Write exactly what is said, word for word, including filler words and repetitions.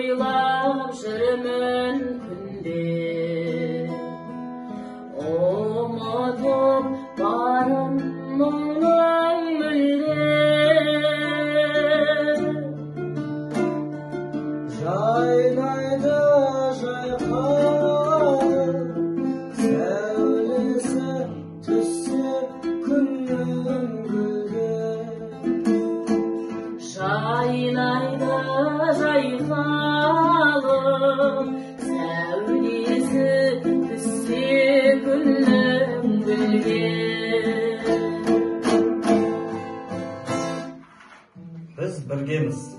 ойлап жүрмін күнде, ұмытып барым мұңның мүлде. Жайнайды жайқалып, сәулесі түссе күннің гүлге. Жайнайды жайқалып, сәулесі түссе күннің гүлге. Біз біргеміз.